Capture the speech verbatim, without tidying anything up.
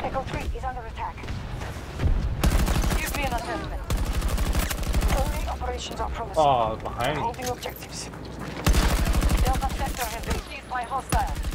Echo three is under attack. Give me an assessment. Early operations are promising. 아, 다행히. Holding objectives. Delta sector has been seized by hostiles.